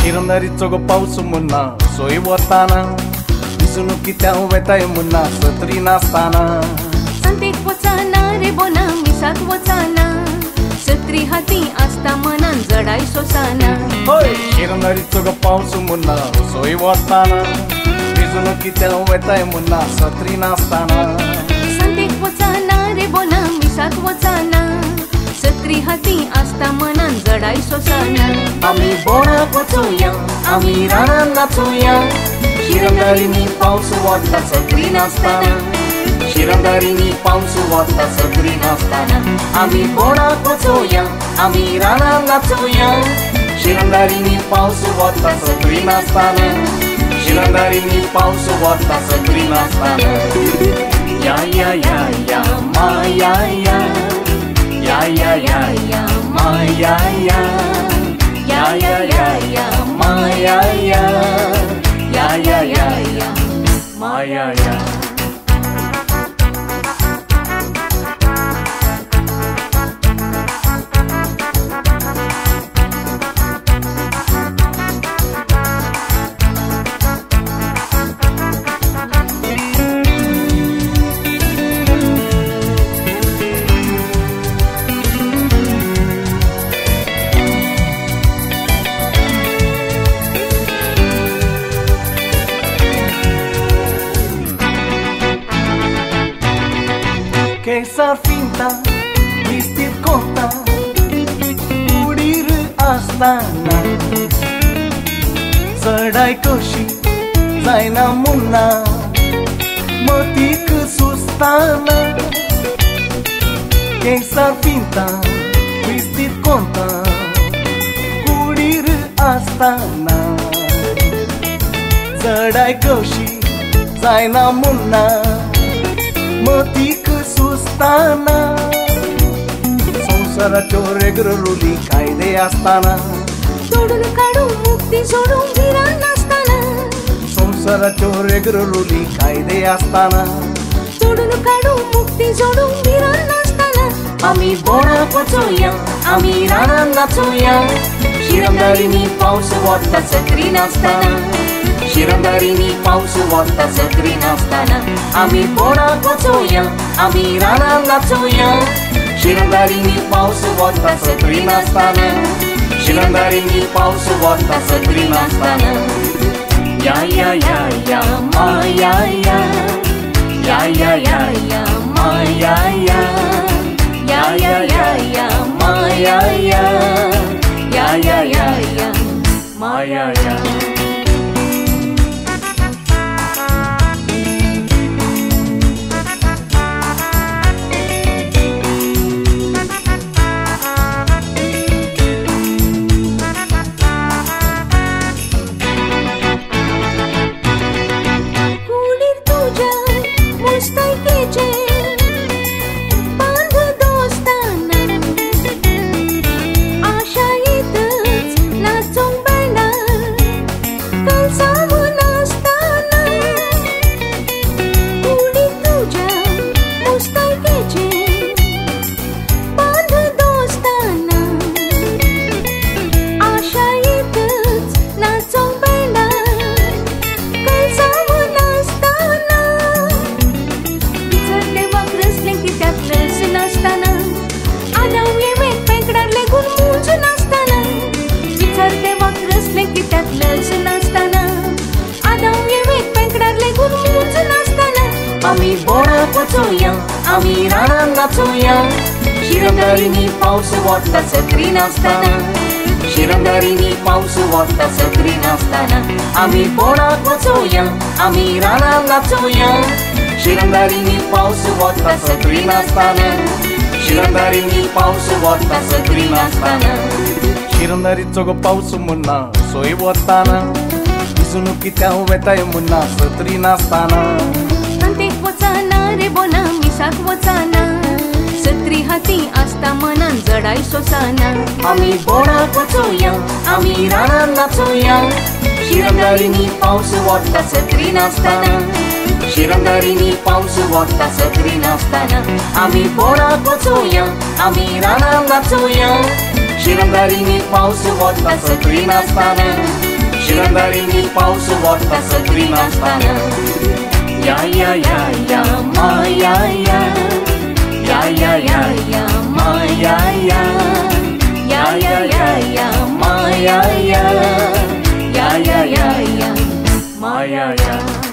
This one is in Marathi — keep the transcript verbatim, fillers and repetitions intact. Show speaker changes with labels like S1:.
S1: शिरंदारीचो गो पावस मुन्ना सोय वताना दिसणुकीत्या वेताय मुन्ना सत्री नासताना
S2: संतेक वचाना रे बोना मिसाक वचाना सत्री हाती आसता मनान जडाय सोसाना
S1: होय शिरंदारीचो गो पावस मुन्ना सोय वताना दिसणुकीत्या वेताय मुन्ना सत्री नासताना
S2: संतेक वचाना रे बोना मिसाक वचाना सत्री हाती आसता मनान जडाय सोसाना
S1: आमी बोणाक वचोया आमी रानान नाचोया शिरंदारीनी पावस वता सत्री नासताना शिरंदारीनी पावस वता सत्री नासताना आमी बोणाक वचोया आमी रानान नाचोया शिरंदारीनी पावस वता सत्री नासताना शिरंदारीनी पावस वता सत्री नासताना या या या या मा या या या या या या मा या या या या या या मा या या या या या या मा या या Kesar finta, vistir conta, udir astana Zardai koshi, zaina munna, motik sustana Kesar finta, vistir conta, udir astana Zardai koshi, zaina munna, motik सुस्ताना संसाराच्यो रेगरुली कायदे असताना
S2: सोडून काढू मुक्ती सोडून विरान नसताना
S1: संसाराच्यो रेगरुली कायदे असताना
S2: सोडून काढू मुक्ती सोडून विरान नसताना
S1: आमी बोणाक वचोया आमी रानान नाचोया शिरंदारीनी पावस वता सत्री नासताना शिरंदारीनी पावस वता सत्री नासताना आमी बोणाक वचोया आमी रानान नाचोया शिरंदारीनी पावस वता सत्री नासताना शिरंदारीनी पावस वता सत्री नासताना या या या या मा या या या या या या मा या या या या या या मा या या या या या या मा या या आमी बोणाक वचोया आमी रानान नाचोया शिरंदारीनी पावस वता सत्री नासताना शिरंदारीनी पावस वता सत्री नासताना आमी बोणाक वचोया आमी रानान नाचोया शिरंदारीनी पावस वता सत्री नासताना शिरंदारीनी पावस वता सत्री नासताना शिरंदारीचो गो पावस मुन्ना सोय वताना दिसणुकीत्या वेताय मुन्ना सत्री नासताना
S2: संतेक वचाना रे बोना मिसाक वचाना सत्री हाती आसता मनान जडाय सोसाना
S1: आमी बोणाक वचोया आमी रानान नाचोया शिरंदारीनी पावस वता सत्री नासताना शिरंदारीनी पावस वता सत्री नासताना आमी बोणाक वचोया आमी रानान नाचोया शिरंदारीनी पावस वता सत्री नासताना शिरंदारीनी पाऊस वोत्ता सत्री नासताना या या या या माया या या या या या माया या या या या या माया या या या या या माया या